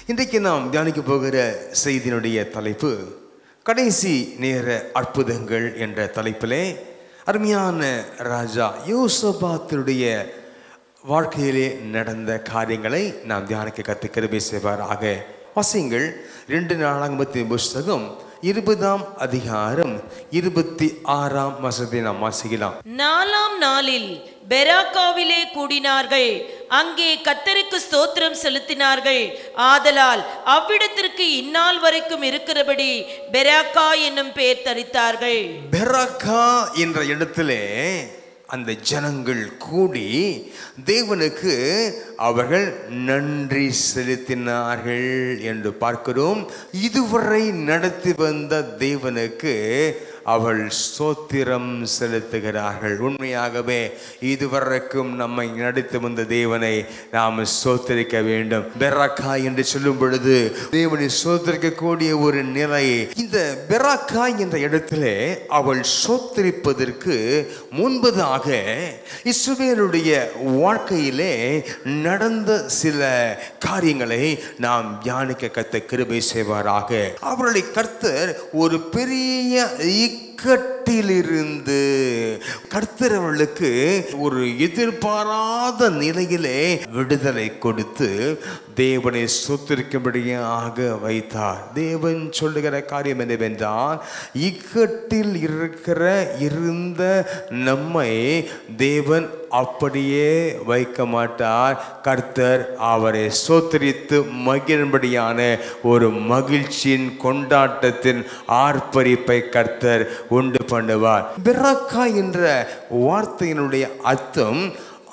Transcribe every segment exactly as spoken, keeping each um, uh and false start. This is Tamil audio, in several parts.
இன்றைக்கு நாம் தியானிக்க போகிற செய்தியினுடைய தலைப்பு கடைசி நேர அற்புதங்கள் என்ற தலைப்பிலே அருமையான ராஜா யோசபாத்தினுடைய வாழ்க்கையிலே நடந்த காரியங்களை நாம் தியானிக்க கத்து கிருபை செய்வாராக. வாசியுங்கள். ரெண்டு நாளாகமத்தின் புஸ்தகம் இருபதாம் அதிகாரம் இருபத்தி ஆறாம் வசனத்தை நாம் வாசிக்கலாம். நாலாம் நாளில் பெராக்காவிலே கூடினார்கள், அங்கே கர்த்தருக்கு ஸ்தோத்திரம் செலுத்தினார்கள். ஆதலால் அவ்விடத்திற்கு இந்நாள் வரைக்கும் இருக்கிறபடி பெராக்கா என்னும் பெயர் தரித்தார்கள். பெராக்கா என்ற இடத்திலே அந்த ஜனங்கள் கூடி தேவனுக்கு அவர்கள் நன்றி செலுத்தினார்கள் என்று பார்க்கிறோம். இதுவரை நடத்தி வந்த தேவனுக்கு அவள் ஸ்தோத்திரம் செலுத்துகிறார்கள். உண்மையாகவே இதுவரைக்கும் நம்மை நடத்தி வந்த தேவனை நாம் ஸ்தோத்திரிக்க வேண்டும். பெராக்கா என்று சொல்லும் பொழுது தேவனை ஸ்தோத்திரிக்கக்கூடிய ஒரு நிலை. இந்த பெராக்கா என்ற இடத்திலே அவள் ஸ்தோத்திரிப்பதற்கு முன்பதாக இஸ்ரவேலுடைய வாழ்க்கையிலே நடந்த சில காரியங்களை நாம் தியானிக்க கர்த்தர் கிருபை செய்வாராக. அவர்களை கர்த்தர் ஒரு பெரிய இக்கட்டிலிருந்து கர்த்தர் அவர்களுக்கு ஒரு எதிர்பாராத நிலையிலே விடுதலை கொடுத்து தேவனை ஸ்தோத்திரிக்கும்படியாக வைத்தார். தேவன் சொல்லுகிற காரியம் என்னவென்றால், இக்கட்டில் இருக்கிற இருந்த நம்மை தேவன் அப்படியே வைக்க மாட்டார். கர்த்தர் அவரை ஸ்தோத்திரித்து மகிழும்படியான ஒரு மகிழ்ச்சியின் கொண்டாட்டத்தின் ஆர்ப்பரிப்பை கர்த்தர் உண்டு பண்ணுவார். பெராக்கா என்ற வார்த்தையினுடைய அர்த்தம்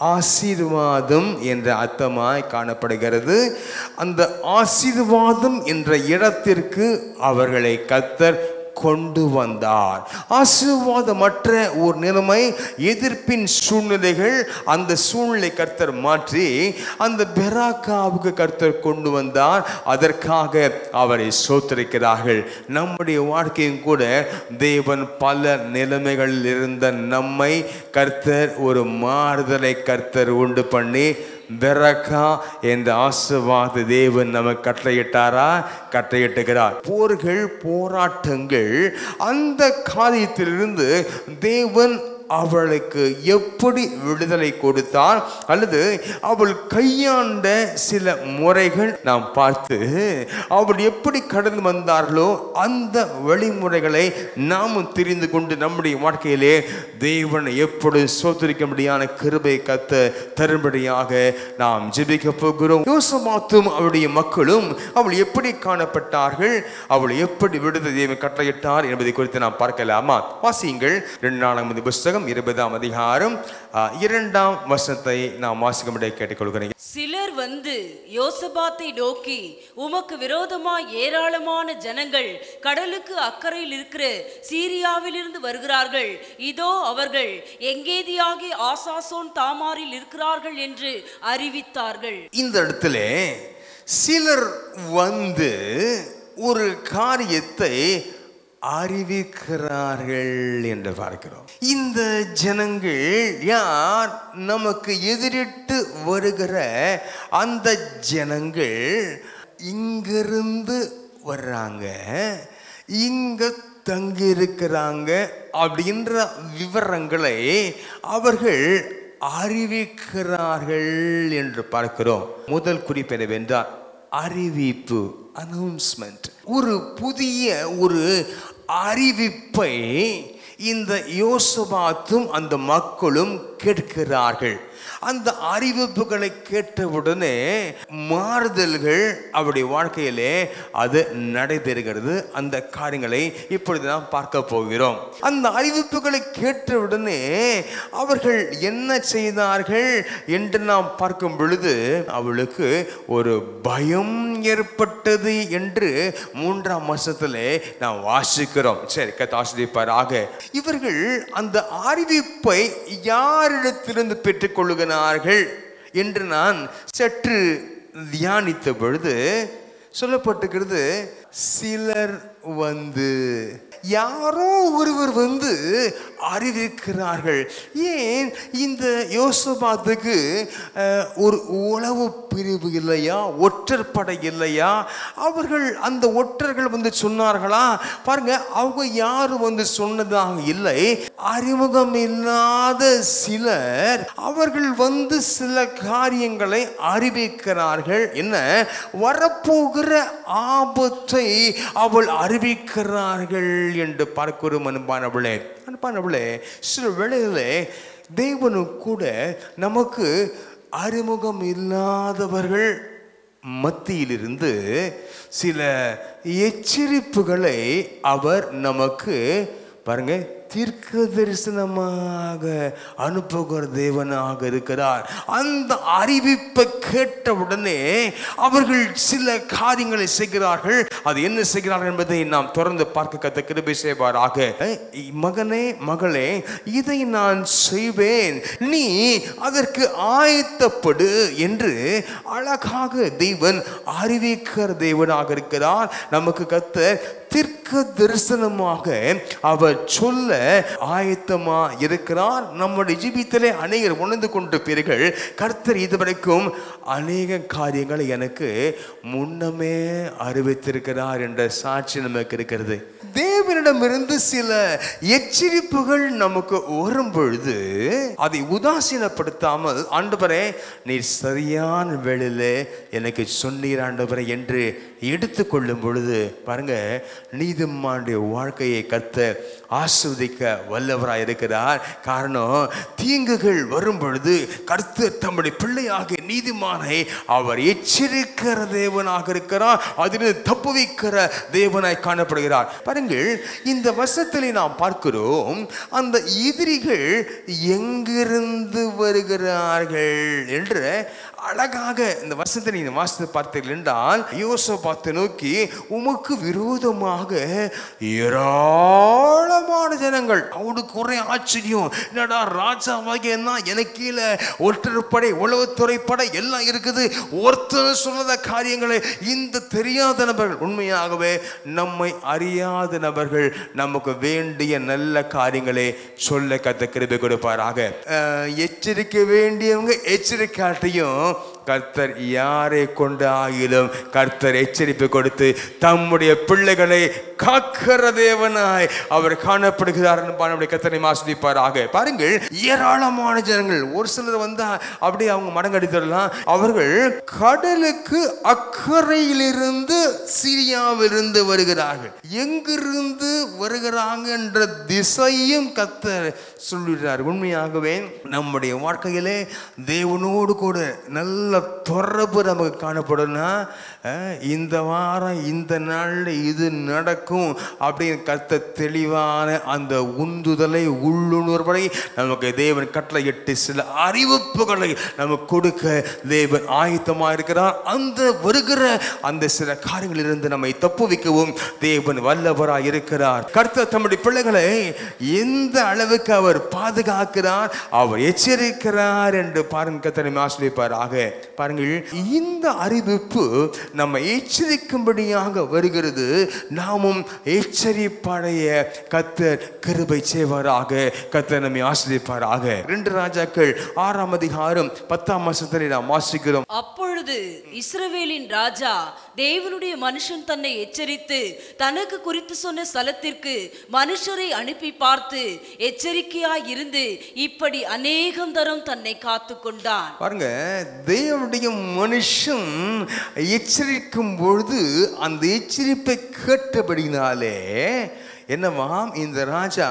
ஆசீர்வாதம் என்ற அர்த்தமாய் காணப்படுகிறது. அந்த ஆசீர்வாதம் என்ற இடத்திற்கு அவர்களை கர்த்தர் கொண்டு வந்தார். ஆசீர்வாதமற்ற ஒரு நிலைமை, எதிர்ப்பின் சூழ்நிலைகள், அந்த சூழ்நிலை கர்த்தர் மாற்றி அந்த பெராக்காவுக்கு கர்த்தர் கொண்டு வந்தார். அதற்காக அவரை ஸ்தோத்திரிக்கிறார்கள். நம்முடைய வாழ்க்கையும் கூட தேவன் பல நிலைமைகளில் இருந்த நம்மை கர்த்தர் ஒரு மாறுதலை கர்த்தர் உண்டு பண்ணி பெராக்கா என்ற ஆசீர்வாத தேவன் நமக்கு கட்டளையிட்டாரா? கட்டளையிட்டுகிறார். போர்கள், போராட்டங்கள், அந்த காரியத்திலிருந்து தேவன் அவளுக்கு எப்படி விடுதலை கொடுத்தார் அல்லது அவள் கையாண்ட சில முறைகள் நாம் பார்த்து அவள் எப்படி கடந்து வந்தார்களோ அந்த வழிமுறைகளை நாமும் தெரிந்து கொண்டு நம்முடைய வாழ்க்கையிலே தேவனை எப்படி ஸ்தோத்திரிக்க முடியாத கிருபை கத்த தரும்படியாக நாம் ஜெபிக்க போகிறோம். யோசபாத்தும் அவருடைய மக்களும் அவள் எப்படி காணப்பட்டார்கள், அவள் எப்படி விடுதலை தேவன் கட்டளையிட்டார் என்பதை குறித்து நாம் பார்க்கலாமா? வாசியுங்கள். இரண்டு நாளாகமத்தின் புஸ்தகம் இருபதாம் அதிகாரம் இரண்டாம் வசனத்தை நாம் வாசிக்கும்படி கேட்டுக்கொள்கிறேன். சிலர் வந்து யோசபாத்தை நோக்கி, உமக்கு விரோதமாய் ஏராளமான ஜனங்கள் கடலுக்கு அக்கறையில் இருக்கிற சீரியாவிலிருந்து வருகிறார்கள். இதோ அவர்கள் எங்கேதியாகி ஆசாசோன் தாமாரில் இருக்கிறார்கள் என்று அறிவித்தார்கள். இந்த இடத்துல சிலர் வந்து ஒரு காரியத்தை அறிவிக்கிறார்கள் என்று பார்க்கிறோம். இந்த ஜனங்கள் யார்? நமக்கு எதிரிட்டு வருகிற அந்த ஜனங்கள் இங்கிருந்து வர்றாங்க, இங்க தங்கி இருக்கிறாங்க அப்படின்ற விவரங்களை அவர்கள் அறிவிக்கிறார்கள் என்று பார்க்கிறோம். முதல் குறிப்பு என்னவென்றால் அறிவிப்பு, அனௌன்ஸ்மெண்ட். ஒரு புதிய ஒரு அறிவிப்பை இந்த யோசபாத்தும் அந்த மக்களும் கேட்கிறார்கள். அந்த அறிவிப்புகளை கேட்டவுடனே மாறுதல்கள் அவருடைய வாழ்க்கையிலே அது நடைபெறுகிறது. அந்த காரியங்களை இப்பொழுது நாம் பார்க்க போகிறோம். அந்த அறிவிப்புகளை கேட்டவுடனே அவர்கள் என்ன செய்தார்கள் என்று நாம் பார்க்கும் பொழுது அவளுக்கு ஒரு பயம் ஏற்பட்டது என்று மூன்றாம் வருஷத்திலே நாம் வாசிக்கிறோம். சரி, கர்த்தர் ஆசீர்வதிப்பாராக. இவர்கள் அந்த அறிவிப்பை யாரிடத்திலிருந்து பெற்றுக்கொள்ளுகிறார்கள் என்று நான் சற்று தியானித்த பொழுது சொல்லப்பட்டிருக்கிறது, சிலர் வந்து யாரோ ஒருவர் வந்து அறிவிக்கிறார்கள். ஏன் இந்த யோசபாத்துக்கு ஒரு உளவு பிரிவு இல்லையா, ஒற்றற்படை இல்லையா? அவர்கள் அந்த ஒற்றர்கள் வந்து சொன்னார்களா? பாருங்க, அவங்க யாரும் வந்து சொன்னதாக இல்லை. அறிமுகம் இல்லாத சிலர் அவர்கள் வந்து சில காரியங்களை அறிவிக்கிறார்கள். என்ன? வரப்போகிற ஆபத்தை அவள் அறிவிக்கிறார்கள் என்று பார்க்கிறோம். அன்பானவளே, அன்பானவளே, சில வேளையிலே தேவனும் கூட நமக்கு அறிமுகம் இல்லாதவர்கள் மத்தியிலிருந்து சில எச்சரிப்புகளை அவர் நமக்கு பாருங்க தீர்க்க தரிசனமாக அனுப்புகிற தேவனாக இருக்கிறார். அந்த அறிவிப்பை கேட்டவுடனே அவர்கள் சில காரியங்களை செய்கிறார்கள். அது என்ன செய்கிறார்கள் என்பதை நாம் தொடர்ந்து பார்க்க கத்த கிருபை செய்வாராக. மகனே, மகளே, இதை நான் செய்வேன், நீ அதற்கு ஆயத்தப்படு என்று அழகாக தேவன் அறிவிக்கிற தேவனாக இருக்கிறார். நமக்கு கர்த்தர் தீர்க்க தரிசனமாக அவர் சொல்ல ஆயத்தமா இருக்கிறார். நம்முடைய ஜீவிதத்திலே அநேகர் உணர்ந்து கொண்டிருப்பீர்கள், கர்த்தர் இதுவரைக்கும் அநேக காரியங்களை எனக்கு முன்னமே அறிவித்திருக்கிறார் என்ற சாட்சி நமக்கு இருக்கிறது. தேவனிடமிருந்து சில எச்சரிப்புகள் நமக்கு வரும் பொழுது அதை உதாசீனப்படுத்தாமல், ஆண்டவரே நீர் சரியான வேளையிலே எனக்கு சொன்னீர் ஆண்டவரே என்று எடுத்துக்கொள்ளும் பொழுது பாருங்க, நீதிமானுடைய வாழ்க்கையை கர்த்தர் ஆசீர்வதிக்க வல்லவராய் இருக்கிறார். காரணம், தீங்குகள் வரும் பொழுது கர்த்தர் தம்முடைய பிள்ளையாக நீதிமானை அவர் எச்சரிக்கிற தேவனாக இருக்கிறார். அதில் தப்புவிக்கிற தேவனாய் காணப்படுகிறார். பாருங்கள், இந்த வசனத்திலே நாம் பார்க்கிறோம், அந்த எதிரிகள் எங்கிருந்து வருகிறார்கள் என்று அழகாக இந்த வசனத்தை நீங்கள் வாசித்து பார்த்தீர்கள் என்றால், யோசபாத்தை நோக்கி உமக்கு விரோதமாக ஏராளமான ஜனங்கள். அவனுக்கு ஒரே ஆச்சரியம், என்னடா ராஜாவாகிய எனக்கு கீழே ஒற்றற்படை, உளவுத்துறை படை எல்லாம் இருக்குது, ஒருத்தர் சொல்லாத காரியங்களை இந்த தெரியாத நபர்கள், உண்மையாகவே நம்மை அறியாத நபர்கள் நமக்கு வேண்டிய நல்ல காரியங்களை சொல்ல கத்த கிருபை கொடுப்பாராக. எச்சரிக்க வேண்டியவங்க எச்சரிக்காட்டையும் கர்த்தர் யாரை கொண்டு ஆகிலும் கர்த்தர் எச்சரிப்பு கொடுத்து தம்முடைய பிள்ளைகளை காக்கிற தேவனாய் அவர் காணப்படுகிறார். கர்த்தரை ஆசீர்வதிப்பாராக. பாருங்கள், ஏராளமான ஜனங்கள். ஒரு சிலர் வந்தா அப்படியே அவங்க மடங்கடித்தரலாம். அவர்கள் கடலுக்கு அக்கறையிலிருந்து சிரியாவிலிருந்து வருகிறார்கள். எங்கிருந்து வருகிறாங்க என்ற திசையும் கர்த்தர் சொல்லுகிறார். உண்மையாகவே நம்முடைய வாழ்க்கையிலே தேவனோடு கூட நல்ல தொடர்பு நமக்கு காணப்படும்னா, இந்த வாரம் இந்த நாளில் இது நடக்கும் அப்படின்னு கர்த்தர் தெளிவான அந்த உந்துதலை, உள்ளுணர்வை நமக்கு தேவன் கட்டளையிட்டு சில அறிவிப்புகளை நமக்கு கொடுக்க தேவன் ஆயத்தமாக இருக்கிறார். அந்த வருகிற அந்த சில காரியங்களிலிருந்து நம்மை தப்புவிக்கவும் தேவன் வல்லவராய் இருக்கிறார். கர்த்தர் தம்முடைய பிள்ளைகளை எந்த அளவுக்கு அவர் பாதுகாக்கிறார், அவர் எச்சரிக்கிறார் என்று பாருங்க. கர்த்தரை ஆசீர்வதிப்பாராக. பாருங்கள், இந்த அறிவிப்பு நம்ம எச்சரிக்கும்படியாக வருகிறது. நாமும் எச்சரிப்படைய கர்த்தர் கிருபை செய்வாராக. கர்த்தர் நம்மை ஆசீர்வதிப்பாராக. இரண்டு ராஜாக்கள் ஆறாம் அதிகாரம் பத்தாம் வசனத்தை நாம் வாசிக்கிறோம். அப்பொழுது இஸ்ரவேலின் ராஜா தேவனுடைய மனுஷன் தன்னை எச்சரித்து தனக்கு குறித்து சொன்ன ஸ்தலத்திற்கு மனுஷரை அனுப்பி பார்த்து எச்சரிக்கையாய் இருந்து இப்படி அநேகம் தரம் தன்னை காத்து கொண்டான். பாருங்க, தேவனுடைய மனுஷன் எச்சரிக்கும் பொழுது அந்த எச்சரிப்பை கேட்டபடினாலே என்னவாம், இந்த ராஜா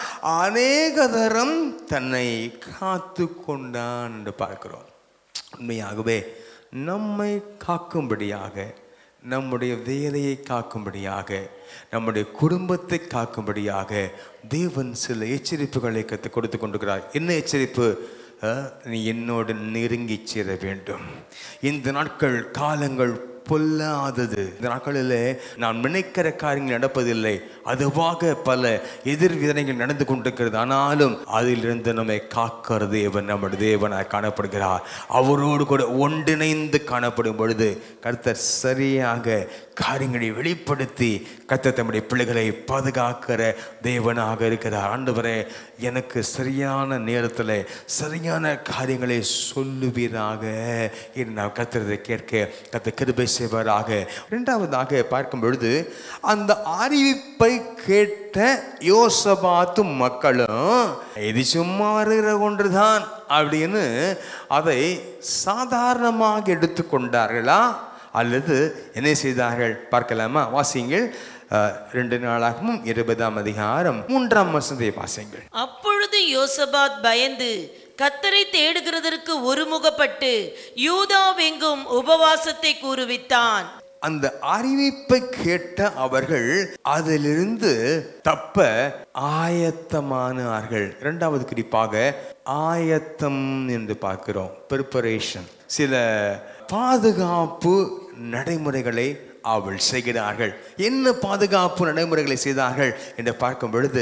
அநேக தரம் தன்னை காத்து கொண்டான் என்று பார்க்கிறோம். உண்மையாகவே நம்மை காக்கும்படியாக, நம்முடைய வேலையை காக்கும்படியாக, நம்முடைய குடும்பத்தை காக்கும்படியாக தேவன் சில எச்சரிப்புகளை கற்று கொடுத்து கொண்டிருக்கிறார். என்ன எச்சரிப்பு? நீ என்னோடு நெருங்கி சேர வேண்டும். இந்த நாட்கள் காலங்கள் பொல்லாதது. இந்த நாட்களிலே நாம் நினைக்கிற காரியங்கள் நடப்பதில்லை, அதுவாக பல எதிர் விதனைகள் நடந்து கொண்டிருக்கிறது. ஆனாலும் அதிலிருந்து நம்மை காக்கிற தேவன் நம்முடைய தேவனாய் காணப்படுகிறார். அவரோடு கூட ஒன்றிணைந்து காணப்படும் பொழுது கர்த்தர் சரியாக காரியங்களை வெளிப்படுத்தி கர்த்தர் தம்முடைய பிள்ளைகளை பாதுகாக்கிற தேவனாக இருக்கிறார். ஆண்டவரே, எனக்கு சரியான நேரத்தில் சரியான காரியங்களை சொல்லுவீராக என்று நான் கர்த்தரை கேட்க கர்த்தர் கிருபை செய்வாராக. இரண்டாவதாக பார்க்கும் பொழுது, அந்த அறிவிப்பை கேட்ட யோசபாத்தும் மக்களும் இது சும்மா வருகிற ஒன்றுதான் அப்படின்னு அதை சாதாரணமாக எடுத்துக்கொண்டார்களா அல்லது என்ன செய்தார்கள் பார்க்கலாமா? வாசிங்கள். ரெண்டு நாளாகவும் இருபதாம் அதிகாரம் மூன்றாம் வசனத்தை வாசிங்கள். அப்பொழுது யோசபாத் பயந்து கர்த்தரை தேடுகிறதற்கு ஒருமுகப்பட்டு யூதாவெங்கும் உபவாசத்தை கூறுவித்தான். அந்த அறிவிப்பை கேட்ட அவர்கள் அதிலிருந்து தப்ப ஆயத்தமானார்கள். இரண்டாவது குறிப்பாக ஆயத்தம் என்று பார்க்கிறோம். ப்ரிப்பரேஷன். சில பாதுகாப்பு நடைமுறைகளை அவள் செய்கிறார்கள். என்ன பாதுகாப்பு நடைமுறைகளை செய்தார்கள் என்று பார்க்கும் பொழுது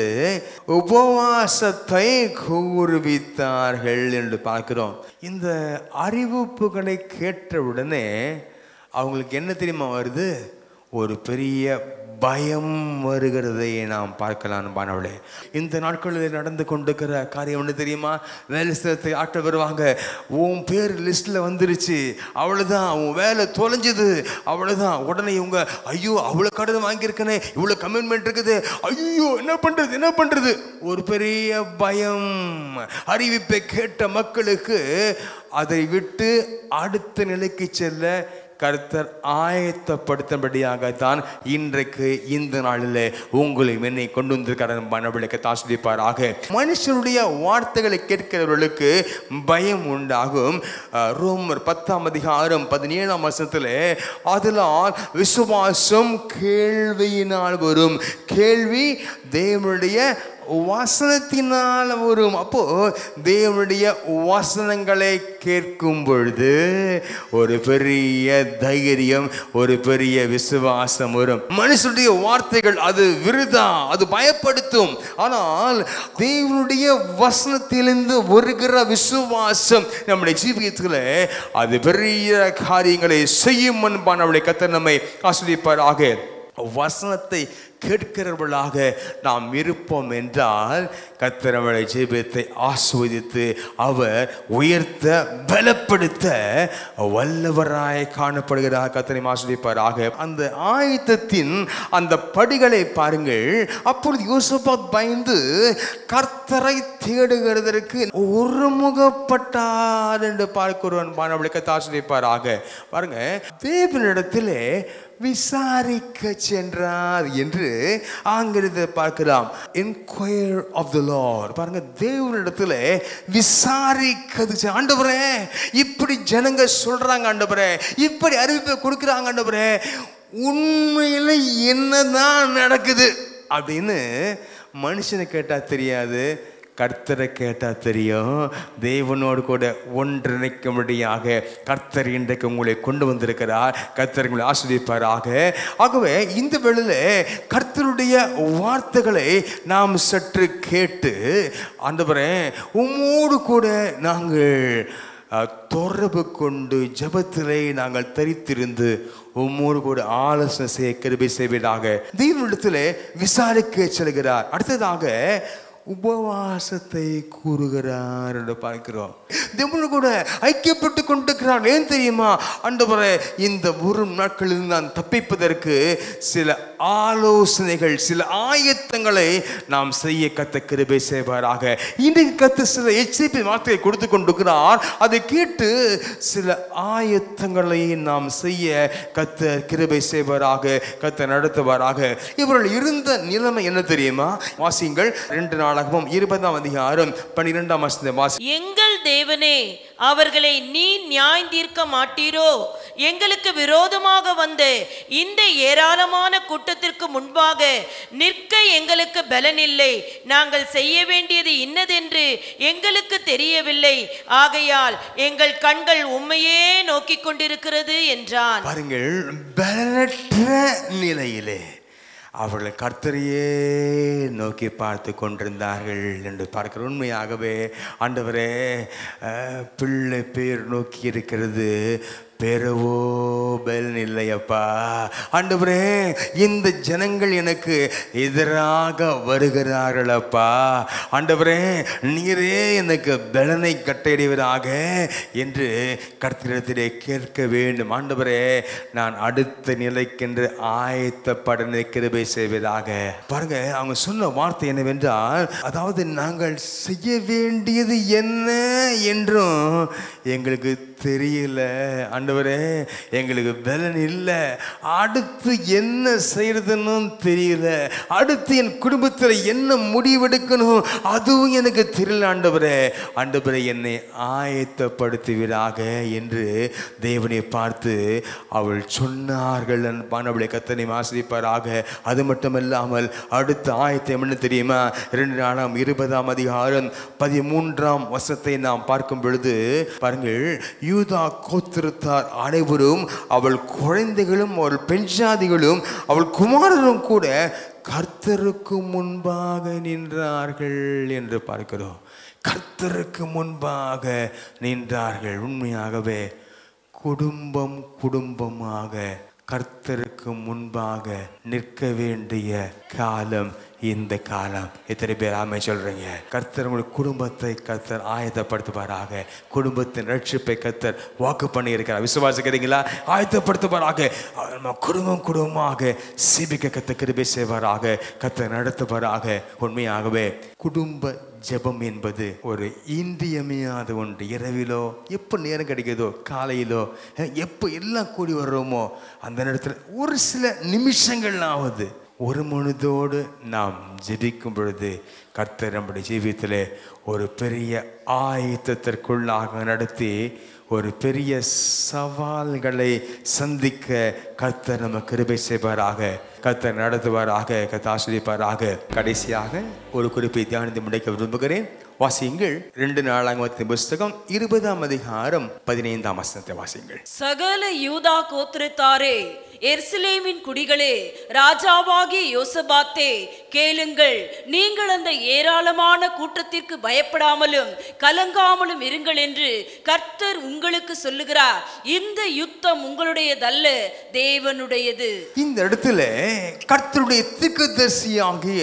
உபவாசத்தை கூறுவித்தார்கள் என்று பார்க்கிறோம். இந்த அறிவிப்புகளை கேட்டவுடனே அவங்களுக்கு என்ன தெரியுமா வருது? ஒரு பெரிய பயம் வருகிறதை நாம் பார்க்கலாம். பானவளே, இந்த நாட்களில் நடந்து கொண்டிருக்கிற காரியம் என்ன தெரியுமா? வேலை ஸ்தலத்தை ஆட்ட வருவாங்க, உன் பேர் லிஸ்ட்ல வந்துருச்சு, அவ்வளவுதான், உன் வேலை தொலைஞ்சது, அவ்வளவுதான். உடனே இவங்க ஐயோ அவ்வளவு கடன் வாங்கியிருக்கனே, இவ்வளவு கமிட்மெண்ட் இருக்குது, ஐயோ என்ன பண்றது என்ன பண்றது ஒரு பெரிய பயம். அறிவிப்பை கேட்ட மக்களுக்கு அதை விட்டு அடுத்த நிலைக்கு செல்ல கர்த்தர் ஆயத்தப்படுத்தபடியாகத்தான் இன்றைக்கு இந்த நாளில் உங்களை என்னை கொண்டு வந்திருக்காரு. தாசிப்பாராக மனுஷனுடைய வார்த்தைகளை கேட்கிறவர்களுக்கு பயம் உண்டாகும். ரோமர் பத்தாம் அதிகாரம் பதினேழாம் வசனத்தில் அதனால் விசுவாசம் கேள்வியினால் வரும், கேள்வி தேவனுடைய வசனத்தினால் வரும். அப்போ தேவனுடைய வசனங்களை கேட்கும் பொழுது ஒரு பெரிய தைரியம், ஒரு பெரிய விசுவாசம் வரும். மனுஷனுடைய வார்த்தைகள் அது விருதா, அது பயப்படுத்தும். ஆனால் தேவனுடைய வசனத்திலிருந்து வருகிற விசுவாசம் நம்முடைய ஜீவியத்தில் அது பெரிய காரியங்களை செய்யும் என்பான். நம்முடைய கர்த்தர் நம்மை ஆசீர்வதிப்பாராக. வசனத்தை கேட்கிறவர்களாக நாம் இருப்போம் என்றால் கர்த்தர் நம்முடைய ஜீவியத்தை ஆசீர்வதித்து அவர் உயர்த்த பலப்படுத்த வல்லவராய் காணப்படுகிறார். கர்த்தரை ஆசீர்வதிப்பாராக. அந்த ஆயத்தத்தின் அந்த படிகளை பாருங்கள். அப்பொழுது யோசபாத் பயந்து கர்த்தரை தேடுகிறதற்கு ஒருமுகப்பட்டார் என்று பார்க்கிறோம். கர்த்தர் ஆசீர்வதிப்பாராக. பாருங்க, தேவனிடத்திலே விசாரிக்க சென்றார் என்று ஆங்கிலத்தை பார்க்கலாம். Inquire of the Lord. பாருங்க, தேவனிடத்துல விசாரிக்கிறது. ஆண்டவரே, இப்படி ஜனங்க சொல்றாங்க, ஆண்டவரே இப்படி அறிவிப்பை கொடுக்குறாங்க, ஆண்டவரே உண்மையில என்னதான் நடக்குது அப்படின்னு மனுஷனை கேட்டா தெரியாது, கர்த்தரை கேட்டா தெரியும். தேவனோடு கூட ஒன்றிணைக்கும்படியாக கர்த்தர் இன்றைக்கு உங்களை கொண்டு வந்திருக்கிறார். கர்த்தர் உங்களை ஆசீர்வதிப்பாராக. ஆகவே இந்த வேளையிலே கர்த்தருடைய வார்த்தைகளை நாம் சற்று கேட்டு, ஆண்டவரே உம்மோடு கூட நாங்கள் தொடர்பு கொண்டு ஜெபத்திலே நாங்கள் தரித்திருந்து உம்மோடு கூட ஆலோசனை செய்ய கிருபை செய்வதாக தேவனிடத்திலே விசாரிக்க செல்கிறார். அடுத்ததாக உபவாசத்தை கூறுகிறார் என்று பார்க்கிறோம். தேவனோடு கூட ஐக்கியப்பட்டு கொண்டிருக்கிறார். ஏன் தெரியுமா? ஆண்டவரே, இந்த ஒரு நாட்களில் நான் தப்பிப்பதற்கு சில ஆலோசனைகள், சில ஆயத்தங்களை நாம் செய்ய கர்த்தர் கிருபை செய்வாராக. இன்றைக்கு கர்த்தர் சில எச்சரிக்கை வார்த்தையை கொடுத்து கொண்டிருக்கிறார். அதை கேட்டு சில ஆயத்தங்களை நாம் செய்ய கர்த்தர் கிருபை செய்வாராக, கர்த்தர் நடத்துவாராக. இவர்கள் இருந்த நிலைமை என்ன தெரியுமா? வாசிங்கள். ரெண்டு நாளாகவும் இருபதாம் அதிகாரம் பன்னிரெண்டாம் வசனம் வாசி. எங்கள் தேவனே, அவர்களை நீ நியாயம் தீர்க்க மாட்டீரோ? எங்களுக்கு விரோதமாக வந்து இந்த ஏராளமான கூட்டத்திற்கு முன்பாக நிற்க எங்களுக்கு பலனில்லை. நாங்கள் செய்ய வேண்டியது இன்னதென்று எங்களுக்கு தெரியவில்லை. ஆகையால் எங்கள் கண்கள் உம்மையே நோக்கி கொண்டிருக்கிறது என்றான். பாருங்கள், பலனற்ற நிலையிலே அவர்கள் கர்த்தரையே நோக்கி பார்த்து கொண்டிருந்தார்கள் என்று பார்க்கிற. உண்மையாகவே ஆண்டவரே, பிள்ளை பேர் நோக்கி இருக்கிறது, பெறவோ பலன் இல்லையப்பா. ஆண்டவரே, இந்த ஜனங்கள் எனக்கு எதிராக வருகிறார்களப்பா. ஆண்டவரே, நீரே எனக்கு பலனை கட்டளையிடுவீராக என்று கர்த்தரிடத்திலே கேட்க வேண்டும். ஆண்டவரே, நான் அடுத்த நிலைக்கென்று ஆயத்தப்பட கிருபை செய்வதாக. பாருங்க, அவங்க சொன்ன வார்த்தை என்னவென்றால், அதாவது நாங்கள் செய்ய வேண்டியது என்ன என்றும் எங்களுக்கு தெரியல. ஆண்டவரே, எங்களுக்கு பலன் இல்லை, அடுத்து என்ன செய்யறதுன்னு தெரியல, அடுத்து என் குடும்பத்தில் என்ன முடிவெடுக்கணும் அதுவும் எனக்கு தெரியல. ஆண்டவரே, ஆண்டவரே என்னை ஆயத்தப்படுத்துவீராக என்று தேவனை பார்த்து அவள் சொன்னார்கள். பானவளை கர்த்தனை ஆசீர்வதிப்பாராக. அது மட்டுமல்லாமல் அடுத்த ஆயத்தம் என்ன தெரியுமா? இரண்டு நாளாம் இருபதாம் அதிகாரம் பதிமூன்றாம் வசனத்தை நாம் பார்க்கும் பொழுது பாருங்கள், யூதா கோத்திரத்தார் அனைவரும், அவள் குழந்தைகளும், அவள் பெண்ஜாதிகளும், அவள் குமாரரும் கூட கர்த்தருக்கு முன்பாக நின்றார்கள் என்று பார்க்கிறோம். கர்த்தருக்கு முன்பாக நின்றார்கள். உண்மையாகவே குடும்பம் குடும்பமாக கர்த்தருக்கு முன்பாக நிற்க வேண்டிய காலம் இந்த காலம். எத்தனை பேர் ஆமை சொல்றீங்க? கர்த்தர் உங்கள் குடும்பத்தை கர்த்தர் ஆயத்தப்படுத்துவாராக. குடும்பத்தின் ரட்சிப்பை கர்த்தர் வாக்கு பண்ணி இருக்கிறார். விசுவாசிக்கிறீங்களா? ஆயத்தப்படுத்துவாராக. குடும்பம் குடும்பமாக சிபிக்க கர்த்தர் கிருபை செய்வாராக. கர்த்தர் நடத்துவாராக. உண்மையாகவே குடும்ப ஜெபம் என்பது ஒரு இன்றியமையாத ஒன்று. இரவிலோ எப்போ நேரம் கிடைக்குதோ, காலையிலோ எப்போ எல்லாம் கூடி வர்றோமோ அந்த நேரத்தில் ஒரு சில நிமிஷங்கள்லாவது ஒரு மனதோடு நாம் ஜெபிக்கும் பொழுது கர்த்தர் நம்முடைய ஜீவியத்திலே ஒரு பெரிய ஆயத்தத்திற்குள்ளாக நடத்தி ஒரு பெரிய சவால்களை சந்திக்க கர்த்தர் நம்ம கிருபை செய்வாராக. கர்த்தர் நடத்துவாராக. கர்த்தர் ஆசீர்வதிப்பாராக. கடைசியாக ஒரு குறிப்பை தியானித்து முடிக்க விரும்புகிறேன். வாசியுங்கள். ரெண்டு நாளாகமத்தின் புஸ்தகம் இருபதாம் அதிகாரம் பதினைந்தாம் வசனத்தை வாசியுங்கள். சகல யூதா கோத்திரத்தாரே, எருசலேமின் குடிகளே, ராஜாவாகிய யோசபாத்தே, கேளுங்கள். நீங்கள் அந்த ஏராளமான கூட்டத்திற்கு பயப்படாமலும் கலங்காமலும் இருங்கள் என்று கர்த்தர் உங்களுக்கு சொல்லுகிறார். இந்த யுத்தம் உங்களுடையதல்ல, தேவனுடையது. இந்த இடத்துல கர்த்தருடைய தீர்க்கதரிசியாகிய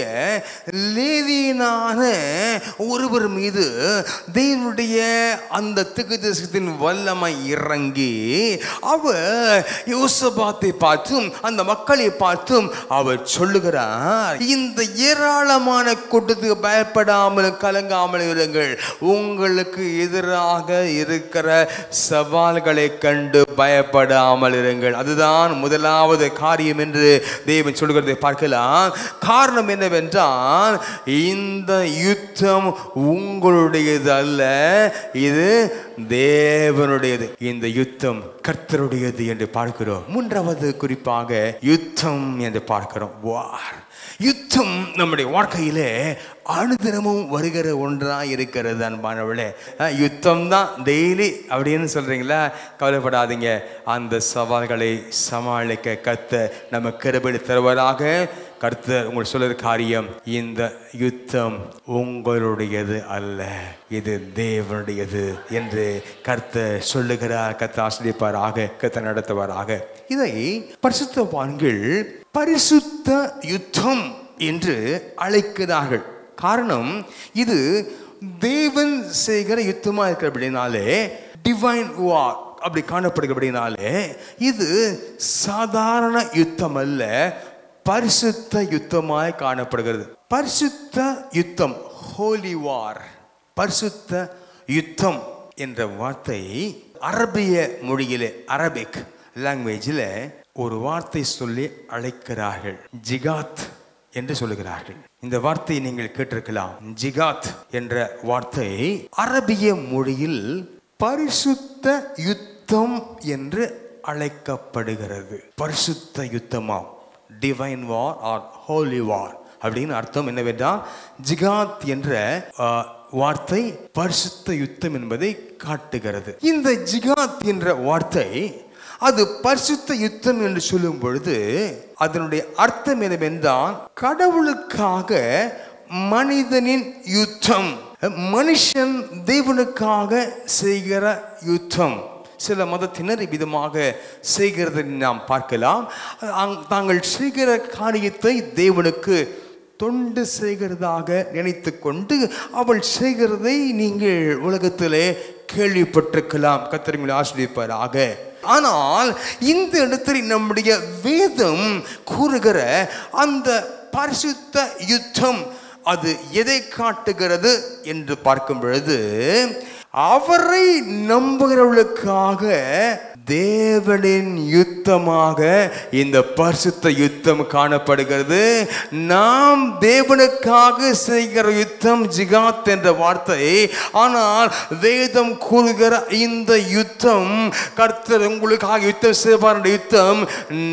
லேவியனான ஒருவர் மீது தேவனுடைய அந்த தீர்க்கதரிசனத்தின் வல்லமை இறங்கி அவர் யோசபாத்தை பார்த்தும் அந்த மக்களை பார்த்தும் அவர் சொல்லுகிறார், இந்த ஏராளமான கூட்டத்துக்கு பயப்படாமல் கலங்காமல் இருங்கள். உங்களுக்கு எதிராக இருக்கிற சவால்களை கண்டு பயப்படாமல் இருங்கள். அதுதான் முதலாவது காரியம் என்று தேவன் சொல்லுகிறதை பார்க்கலாம். காரணம் என்னவென்றால், இந்த யுத்தம் உங்களுடையது அல்ல, இது தேவனுடையது. இந்த யுத்தம் கர்த்தருடையது என்று பார்க்கிறோம். மூன்றாவது குறிப்பாக யுத்தம் என்று பார்க்கிறோம். வார். யுத்தம் நம்முடைய வாழ்க்கையிலே அனுதினமும் வருகிற ஒன்றாக இருக்கிறது. அன்பானவர்களே, யுத்தம் தான் டெய்லி அப்படின்னு சொல்றீங்களா? கவலைப்படாதீங்க. அந்த சவால்களை சமாளிக்க கர்த்தர் நம்ம கிருபை தருவதாக. கர்த்தர் உங்களுக்கு சொல்லுற காரியம், இந்த யுத்தம் உங்களுடையது அல்ல, இது தேவனுடையது என்று கர்த்தர் சொல்லுகிறார். கர்த்தர் ஆசீர்வதிப்பாராக. கர்த்தர் நடத்துவாராக. இதை பரிசுத்தவான்கள் பரிசுத்த யுத்தம் என்று அழைக்கிறார்கள். காரணம், இது தேவன் செய்கிற யுத்தமா இருக்கிறபடினாலே, டிவைன் வார் அப்படி காணப்படுகிறபடினாலே, இது சாதாரண யுத்தம் அல்ல, பரிசுத்த யுத்தமாய் காணப்படுகிறது. பரிசுத்த யுத்தம், ஹோலி வார். பரிசுத்த யுத்தம் என்ற வார்த்தை அரபிய மொழியிலே, அரபிக் லாங்குவேஜில் ஒரு வார்த்தை சொல்லி அழைக்கிறார்கள். ஜிகாத் என்று சொல்லுகிறார்கள். இந்த வார்த்தையை நீங்கள் கேட்டிருக்கலாம். ஜிகாத் என்ற வார்த்தை அரபிய மொழியில் பரிசுத்த யுத்தம் என்று அழைக்கப்படுகிறது. பரிசுத்த யுத்தமாம், divine war or holy war அப்படின்னு அர்த்தம் என்னவென்றால், ஜிகாத் என்ற வார்த்தை பரிசுத்த யுத்தம் என்பதை காட்டுகிறது. இந்த ஜிகாத் என்ற வார்த்தை அது பரிசுத்த யுத்தம் என்று சொல்லும் பொழுது அதனுடைய அர்த்தம் என்னவென்றால், கடவுளுக்காக மனிதனின் யுத்தம், மனுஷன் தேவனுக்காக செய்கிற யுத்தம். சில மதத்தினர் விதமாக செய்கிறதை நாம் பார்க்கலாம். தாங்கள் செய்கிற காரியத்தை தேவனுக்கு தொண்டு செய்கிறதாக நினைத்து கொண்டு அவள் செய்கிறதை நீங்கள் உலகத்திலே கேள்விப்பட்டிருக்கலாம். கர்த்தர் ஆசீர்வதிப்பாராக. ஆனால் இந்த இடத்தில் நம்முடைய வேதம் கூறுகிற அந்த பரிசுத்த யுத்தம் அது எதை காட்டுகிறது என்று பார்க்கும் பொழுது, அவரை நம்புகிறவர்களுக்காக தேவனின் யுத்தமாக இந்த பரிசுத்த யுத்தம் காணப்படுகிறது. நாம் தேவனுக்காக செய்கிற யுத்தம் ஜிகாத் என்ற வார்த்தை. ஆனால் வேதம் கூறுகிற இந்த யுத்தம், கர்த்தர் உங்களுக்காக யுத்தம் செய்வார் என்ற யுத்தம்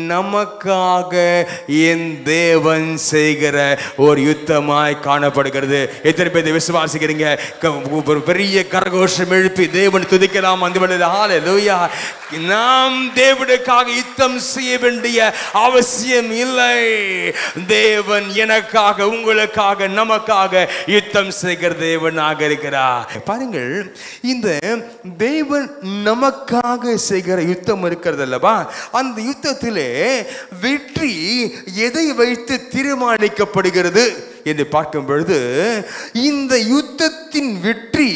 நமக்காக என் தேவன் செய்கிற ஒரு யுத்தமாய் காணப்படுகிறது. எத்தனை பேர் விசுவாசிக்கிறீங்க? ஒரு பெரிய கரகோஷம் எழுப்பி தேவன் துதிக்கலாம். அந்த வேளையில் ஹல்லேலூயா. நாம் தேவனுக்காக யுத்தம் செய்ய வேண்டிய அவசியம் இல்லை. தேவன் எனக்காக, உங்களுக்காக, நமக்காக யுத்தம் செய்கிற தேவனாக இருக்கிறார். பாருங்கள், இந்த தேவன் நமக்காக செய்கிற யுத்தம் இருக்கிறது அல்லவா, அந்த யுத்தத்திலே வெற்றி எதை வைத்து தீர்மானிக்கப்படுகிறது என்று பார்க்கும் பொழுது, இந்த யுத்தத்தின் வெற்றி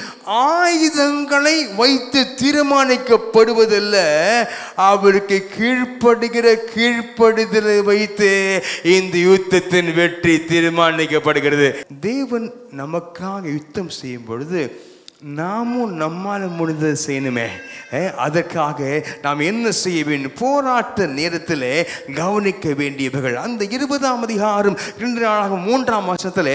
ஆயுதங்களை வைத்து தீர்மானிக்கப்படுவதல்ல, அவருக்கு கீழ்ப்படுகிற கீழ்ப்படுதலை வைத்து இந்த யுத்தத்தின் வெற்றி தீர்மானிக்கப்படுகிறது. தேவன் நமக்காக யுத்தம் செய்யும் பொழுது நாமும் நம்மால் முடிந்ததை செய்யணுமே. அதற்காக நாம் என்ன செய்ய வேண்டும்? போராட்ட நேரத்தில் கவனிக்க வேண்டியவர்கள் அந்த இருபதாம் அதிகாரம் இரண்டு நாளாக மூன்றாம் வருஷத்துல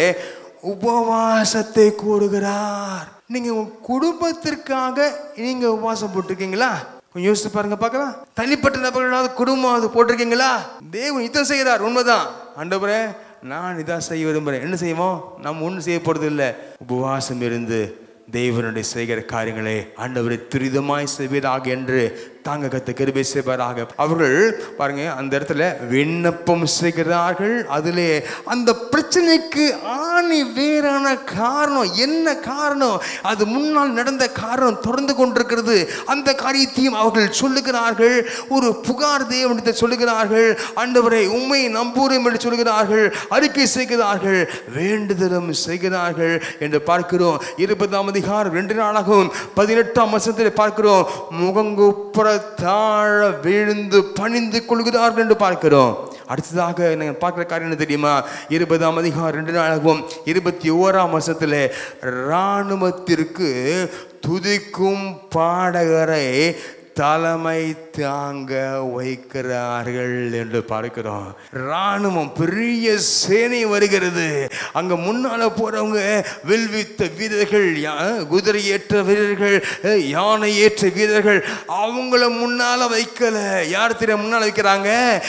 உபவாசத்தை கூறுகிறார். நீங்க குடும்பத்திற்காக நீங்க உபவாசம் போட்டிருக்கீங்களா? கொஞ்சம் யோசித்து பாருங்க பார்க்கலாம். தனிப்பட்ட நபர்களாவது குடும்பம் அது போட்டிருக்கீங்களா? தேவன் யுத்தம் செய்கிறார், உண்மைதான். ஆண்டவரே, நான் இதான் செய்ய விரும்புகிறேன். என்ன செய்வோம்? நம்ம ஒன்றும் செய்ய போறது இல்லை. உபவாசம் இருந்து தேவனுடைய செய்கிற காரியங்களை ஆண்டவரை துரிதமாய் செய்வதாக என்று தாங்க கத்த கிருபை செய்வாராக. அவர்கள் பாருங்க, அந்த இடத்துல விண்ணப்பம் செய்கிறார்கள். அதிலே அந்த பிரச்சனைக்கு ஆணி வேறான காரணம் என்ன காரணம்? அது முன்னால் நடந்த காரணம் தொடர்ந்து கொண்டிருக்கிறது. அந்த காரியத்தையும் அவர்கள் சொல்லுகிறார்கள். ஒரு புகார் தேவனிடத்தை சொல்லுகிறார்கள். ஆண்டவரை உம்மை நம்புகிறோம் என்று சொல்லுகிறார்கள். அறிக்கை செய்கிறார்கள், வேண்டுதலும் செய்கிறார்கள் என்று பார்க்கிறோம். இருபதாம் அதிகாரம் ரெண்டு நாளாகவும் பதினெட்டாம் வருஷத்தில் பார்க்கிறோம். முகங்குப்புற தாழ விழுந்து பணிந்து கொள்கிறார்கள் என்று பார்க்கிறோம். அடுத்ததாக நாங்கள் பார்க்கிற காரியம் என்ன தெரியுமா? இருபதாம் அதிகாரம் ரெண்டு நாளாகவும் இருபத்தி ஓராம் வருஷத்துல இராணுவத்திற்கு துதிக்கும் பாடகரை தலைமை தாங்க வைக்கிறார்கள் என்று பார்க்கிறோம். இராணுவம் பெரிய சேனை வருகிறது. அங்க முன்னால போறவங்க வில்வித்த வீரர்கள், குதிரை ஏற்ற வீரர்கள், யானை ஏற்ற வீரர்கள், அவங்கள முன்னால வைக்கல. யார் தெரியும் முன்னால வைக்கிறாங்க?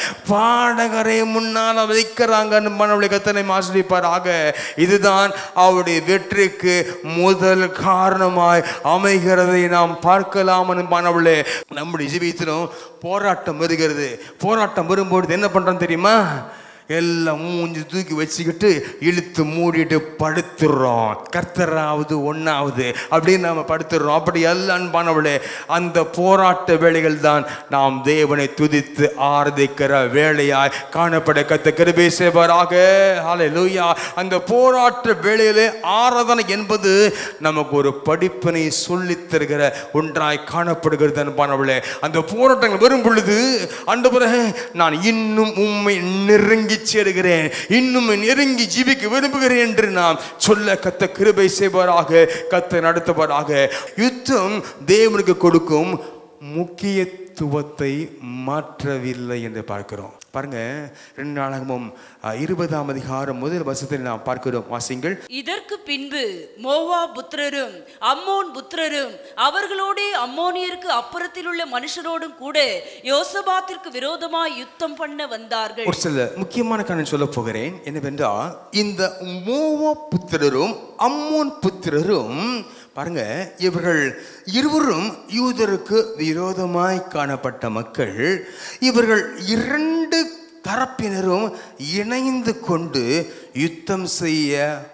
பாடகரை முன்னால வைக்கிறாங்க. மனவளை கத்தனை ஆசீர்வதிப்பாராக. இதுதான் அவருடைய வெற்றிக்கு முதல் காரணமாய் அமைகிறதை நாம் பார்க்கலாம். மனவளே, நம்முடைய ஜீவியத்திலும் போராட்டம் வருகிறது. போராட்டம் வரும்போது என்ன பண்றோம் தெரியுமா? எல்லாம் மூஞ்சி தூக்கி வச்சுக்கிட்டு இழுத்து மூடிட்டு படுத்துடுறோம். கர்த்தராவது ஒன்னாவது அப்படின்னு நாம படுத்துடுறோம். அப்படி எல்லாம் அன்பானவளே, அந்த போராட்ட வேளைகள் தான் நாம் தேவனை துதித்து ஆராதிக்கிற வேளையாய் காணப்பட கர்த்தர் கிருபை செய்வாராக. ஹல்லேலூயா. அந்த போராட்ட வேளையிலே ஆராதனை என்பது நமக்கு ஒரு படிப்பினை சொல்லித் தருகிற ஒன்றாய் காணப்படுகிறது. அன்பானவளே, அந்த போராட்டங்கள் வரும் பொழுது ஆண்டவரே, நான் இன்னும் உம்மை நெருங்கி சேருகிறேன், இன்னும் நெருங்கி ஜீவிக்க விரும்புகிறேன் என்று நாம் சொல்ல கர்த்தர் கிருபை செய்வாராக, கர்த்தர் நடத்துவாராக. யுத்தம் தேவனுக்கு கொடுக்கும் முக்கியத்துவத்தை மாற்றவில்லை என்று பார்க்கிறோம். பாருங்க, ரெண்டு நாளாகமும் இருபதாம் அதிகாரம் முதல் வசனத்தில் நாம் பார்க்கிறோம். வாசிங்கள். இதற்கு பின்பு மோவா புத்திரரும் அம்மோன் புத்திரரும் அவர்களோடே அம்மோனியருக்கு அப்புறத்தில் உள்ள மனுஷரோடும் கூட யோசபாத்திற்கு விரோதமாய் யுத்தம் பண்ண வந்தார்கள். ஒரு சில முக்கியமான காரணம் சொல்ல போகிறேன். என்னவென்றால், இந்த மோவா புத்திரரும் அம்மோன் புத்திரரும் பாருங்க, இவர்கள் இருவரும் யூதருக்கு விரோதமாய் காணப்பட்ட மக்கள். இவர்கள் இரண்டு தரப்பினரும் இணைந்து கொண்டு யுத்தம் செய்ய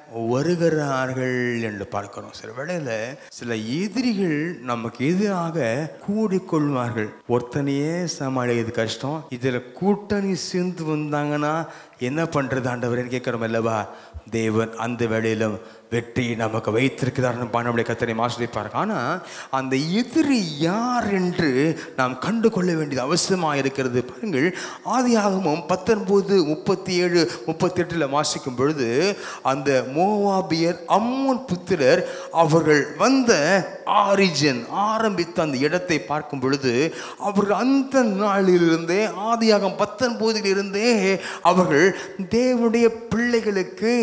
வருகிறார்கள் என்று பார்க்கிறோம். சில வேளையில சில எதிரிகள் நமக்கு எதிராக கூடிக்கொள்வார்கள். ஒருத்தனையே சமாளிக்கிறது கஷ்டம், இதுல கூட்டணி சேர்ந்து வந்தாங்கன்னா என்ன பண்றது ஆண்டவரேன்னு கேட்கிறோம் அல்லவா? தேவன் அந்த வேளையிலும் வெற்றியை நமக்கு வைத்திருக்கிறார். நம்முடைய கர்த்தரை ஆசீர்வதிப்பார். ஆனால் அந்த எதிரி யார் என்று நாம் கண்டு கொள்ள வேண்டியது அவசியமாக இருக்கிறது. பாருங்கள், ஆதியாகமம் பத்தொன்பது முப்பத்தி ஏழு முப்பத்தி எட்டுல வாசிக்கும் பொழுது அந்த மோவாபியர் அம்மோன் புத்திரர் அவர்கள் வந்த ஆரிஜன் ஆரம்பித்த அந்த இடத்தை பார்க்கும் பொழுது அவர்கள் அந்த நாளிலிருந்தே ஆதியாகமம் பத்தொன்பதில் இருந்தே அவர்கள் தேவனுடைய பிள்ளைகளுக்கு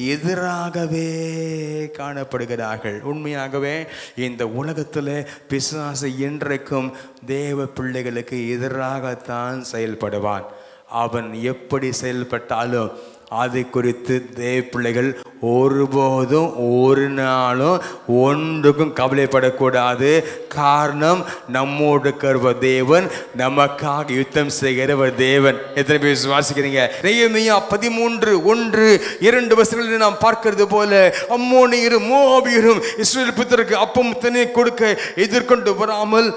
எதிராகவே காணப்படுகிறார்கள். உண்மையாகவே இந்த உலகத்தில் பிசாசு என்றைக்கும் தேவ பிள்ளைகளுக்கு எதிராகத்தான் செயல்படுவான். அவன் எப்படி செயல்பட்டாலும் அதை குறித்து தேவ பிள்ளைகள் ஒருபோதும் ஒரு நாளும் ஒன்றுக்கும் கவலைப்படக்கூடாது. காரணம், நம்மோடு கருவ தேவன், நமக்காக யுத்தம் செய்கிற ஒரு தேவன். எத்தனை பேர் விசுவாசிக்கிறீங்க? நெகேமியா பதிமூன்று ஒன்று இரண்டு வசனங்களில் நாம் பார்க்கிறது போல அம்மோனியரும் மோவாபியரும் இஸ்ரவேல் புத்திரருக்கு அப்பம் தண்ணி கொடுக்க எதிர்கொண்டு வராமல்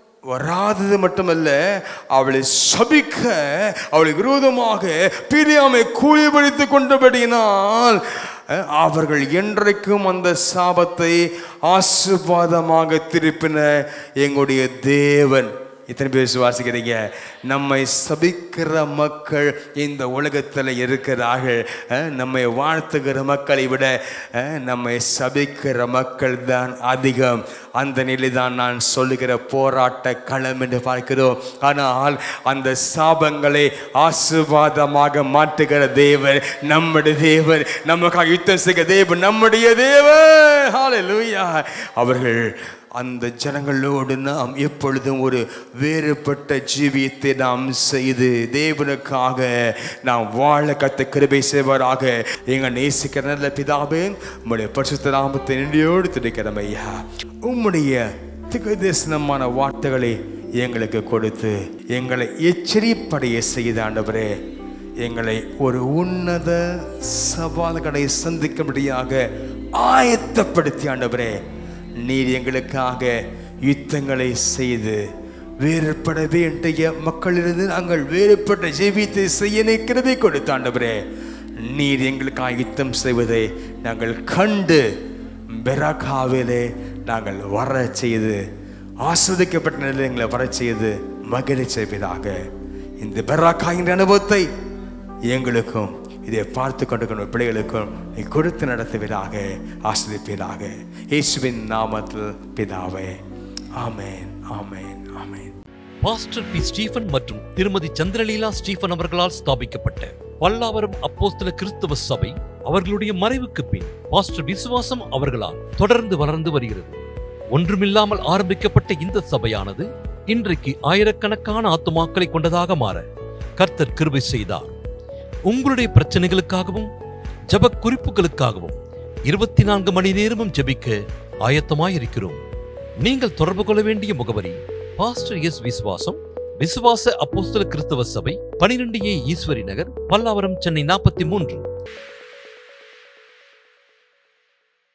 வராதது மட்டுமல்ல, அவளை சபிக்க அவளுக்கு விரோதமாக பிரியாமை கூலிபடித்து கொண்டபடியினால் அவர்கள் என்றைக்கும் அந்த சாபத்தை ஆசீர்வாதமாக திருப்பின எங்களுடைய தேவன். இத்தனை பேர் விசுவாசிக்கிறீங்க? நம்மை சபிக்கிற மக்கள் இந்த உலகத்தில் இருக்கிறார்கள். நம்மை வாழ்த்துகிற மக்களை விட நம்மை சபிக்கிற மக்கள் தான் அதிகம். அந்த நிலை தான் நான் சொல்லுகிற போராட்ட களம் என்று பார்க்கிறோம். ஆனால் அந்த சாபங்களை ஆசீர்வாதமாக மாற்றுகிற தேவன் நம்முடைய தேவன், நமக்காக யுத்தம் செய்கிற தேவன் நம்முடைய தேவன். ஹல்லேலூயா. அவர்கள் அந்த ஜனங்களோடு நாம் எப்பொழுதும் ஒரு வேறுபட்ட ஜீவியத்தை நாம் செய்து தேவனுக்காக நாம் வாழ கத்த கிருபை செய்வாராக. எங்க நேசிக்கிற நல்ல பிதாவே, உம்முடைய பரிசுத்த நாமத்தை நன்றியோடு துதிக்கிறோம் ஐயா. உம்முடைய திகதரிசனமான வார்த்தைகளை எங்களுக்கு கொடுத்து எங்களை எச்சரிப்படைய செய்த ஆண்டவரே, எங்களை ஒரு உன்னத சவால்களை சந்திக்கும்படியாக ஆயத்தப்படுத்தி ஆண்டவரே, நீர் எங்களுக்காக யுத்தங்களை செய்து வேறுபட வேண்டிய மக்களிலிருந்து நாங்கள் வேறுபட்ட ஜீவியத்தை செய்ய கிருபை கொடுத்த ஆண்டவரே, நீர் எங்களுக்காக யுத்தம் செய்வதை நாங்கள் கண்டு பெராக்காவிலே நாங்கள் வர செய்து ஆஸ்வதிக்கப்பட்ட நிலையில் எங்களை வர செய்து மகிழ செய்வதாக. இந்த பெராக்காயின் அனுபவத்தை எங்களுக்கும் இதை பார்த்து கொண்டு பிள்ளைகளுக்கும் நீ கொடுத்து நடத்துவதாக, ஆஸ்வதிப்பீராக. இயேசுவின் நாமத்தில் பிதாவே, ஆமென், ஆமென், ஆமென். பாஸ்டர் பி ஸ்டீபன் மற்றும் திருமதி சந்திரலீலா ஸ்டீபன் அவர்களால் ஸ்தாபிக்கப்பட்ட பல்லாவரம் அப்போஸ்தல கிறிஸ்தவ சபை அவர்களுடைய மறைவுக்கு பின் பாஸ்டர் விசுவாசம் அவர்களால் தொடர்ந்து வளர்ந்து வருகிறது. ஒன்றுமில்லாமல் ஆரம்பிக்கப்பட்ட இந்த சபையானது இன்றைக்கு ஆயிரக்கணக்கான ஆத்துமாக்களை கொண்டதாக மாற கர்த்தர் கிருபை செய்தார். உங்களுடைய பிரச்சனைகளுக்காகவும் ஜெப குறிப்புகளுக்காகவும் இருபத்தி நான்கு மணி நேரமும் ஜெபிக்க ஆயத்தமாயிருக்கிறோம். நீங்கள் தொடர்பு கொள்ள வேண்டிய முகவரி பாஸ்டர் எஸ் விசுவாசம், விசுவாச அப்போஸ்தல கிறிஸ்தவ சபை, பனிரெண்டு ஏ ஈஸ்வரி நகர், பல்லாவரம், சென்னை நாற்பத்தி மூன்று.